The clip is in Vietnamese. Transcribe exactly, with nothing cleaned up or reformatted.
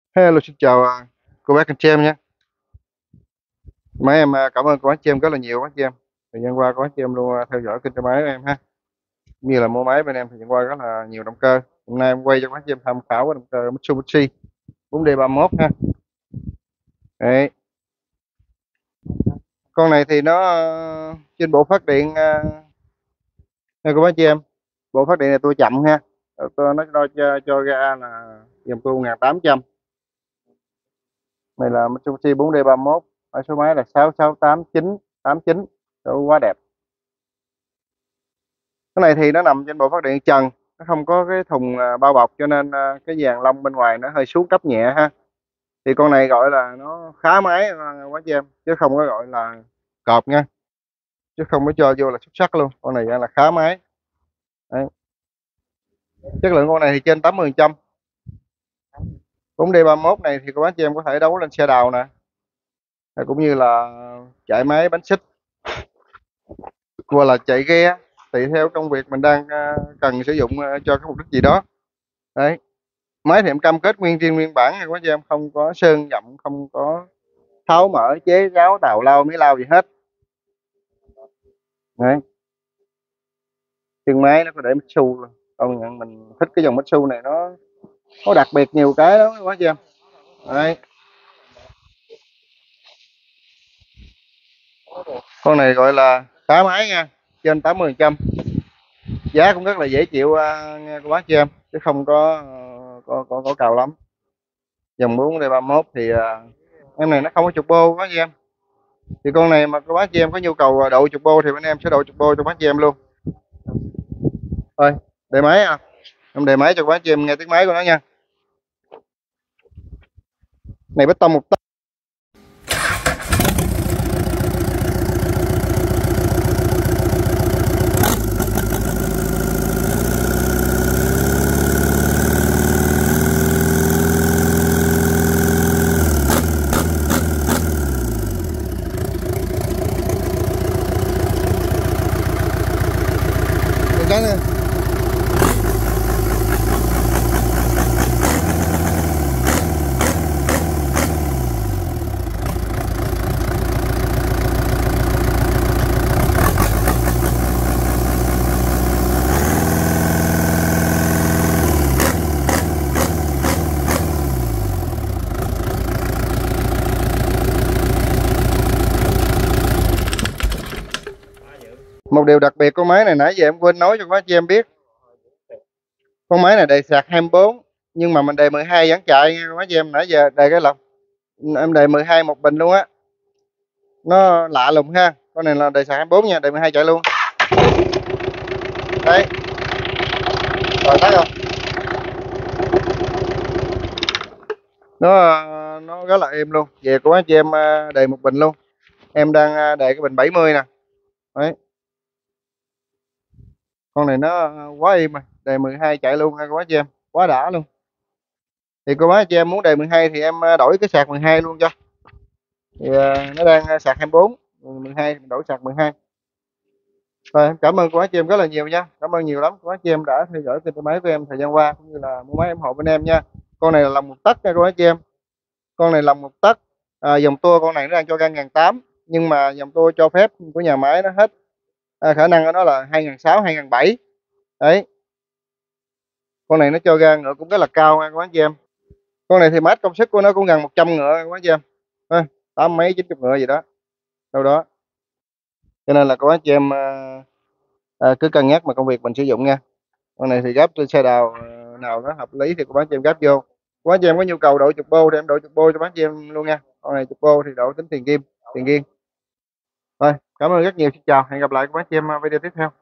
Hello, xin chào à, cô bác anh chị em nhé. Mấy em à, cảm ơn cô bác chị em rất là nhiều bác chị em. Thời gian qua cô bác chị em luôn à, theo dõi kênh cho máy của em ha. Cũng như là mua máy bên em thời gian qua rất là nhiều động cơ. Hôm nay em quay cho cô bác chị em tham khảo cái động cơ Mitsubishi bốn D ba mốt ha. Đấy, con này thì nó à, trên bộ phát điện à, nha cô bác chị em. Bộ phát điện này tôi chậm ha. Ờ, Tôi nó đo cho, cho ra là dòng tôi một nghìn tám trăm. Này là Mitsubishi bốn D ba mốt. Ở số máy là sáu sáu tám chín tám chín. Đó, quá đẹp. Cái này thì nó nằm trên bộ phát điện trần, nó không có cái thùng à, bao bọc, cho nên à, cái dàn lông bên ngoài nó hơi xuống cấp nhẹ ha. Thì con này gọi là nó khá máy à, quá chị em, chứ không có gọi là cọp nha, chứ không có cho vô là xuất sắc luôn. Con này là khá máy. Đấy. Chất lượng con này thì trên tám mươi phần trăm. bốn D ba mốt này thì các bác chị em có thể đấu lên xe đào nè, cũng như là chạy máy bánh xích, hoặc là chạy ghe, tùy theo công việc mình đang à, cần sử dụng à, cho cái mục đích gì đó. Đấy, máy thì em cam kết nguyên riêng nguyên bản nha quý chị em, không có sơn dặm, không có tháo mở chế ráo tào lao mía lau gì hết. Đấy, chân máy nó có để Mitsu luôn. Công nhận mình thích cái dòng Mitsu này, nó nó đặc biệt nhiều cái đó quý chị em. Đấy, con này gọi là khá máy nha, trên tám mươi phần trăm. Giá cũng rất là dễ chịu à, nha cô bác chị em, chứ không có ờ, có có, có cào lắm. Dòng bốn D ba mốt thì à, em này nó không có chục bô quá chị em. Thì con này mà các bác chị em có nhu cầu độ chục bô thì bên em sẽ độ chục bô cho bác chị em luôn. Thôi, đề máy à, em đề máy cho các bác chị em nghe tiếng máy của nó nha. Này bê tông một tấc. Cái này. Một điều đặc biệt của máy này nãy giờ em quên nói cho các bác chị em biết, con máy này đề sạc hai mươi bốn, nhưng mà mình đề mười hai vẫn chạy nha các bác chị em. Nãy giờ đề cái lọc em đề mười hai một bình luôn á, nó lạ lùng ha. Con này là đề sạc hai mươi bốn nha, đề mười hai chạy luôn. Đấy, rồi thấy không, nó nó rất là êm luôn. Về của bác chị em à, đề một bình luôn. Em đang à, đề cái bình bảy mươi nè. Đấy, con này nó quá êm rồi, đề mười hai chạy luôn nha các bác chị em, quá đã luôn. Thì cô bác chị em muốn đề mười hai thì em à, đổi cái sạc mười hai luôn cho. Thì à, nó đang à, sạc hai mươi bốn, mười hai mình đổi sạc mười hai. Rồi, em cảm ơn cô bác chị em rất là nhiều nha, cảm ơn nhiều lắm cô bác chị em đã theo dõi kênh xe máy của em thời gian qua, cũng như là mua máy ủng hộ bên em nha. Con này là lòng một tấc nha cô bác chị em, con này lòng một tấc. À, dòng tua con này nó đang cho ra ngàn tám, nhưng mà dòng tua cho phép của nhà máy nó hết à, khả năng của nó là hai ngàn sáu, hai ngàn bảy. Đấy, con này nó cho ra ngựa cũng rất là cao nha các bác chị em. Con này thì mát công suất của nó cũng gần một trăm ngựa các bác chị em. À, tám mấy chín chục ngựa gì đó đâu đó. Cho nên là các bác chị em à, à, cứ cân nhắc mà công việc mình sử dụng nha. Con này thì gấp trên xe đào à, nào nó hợp lý thì các bác chị em gấp vô. Các bác chị em có nhu cầu đổi chục bô thì em đổi chục bô cho bác chị em luôn nha. Con này chục bô thì đổi tính tiền kim, tiền riêng. Thôi, cảm ơn rất nhiều, xin chào, hẹn gặp lại các bác chị em video tiếp theo.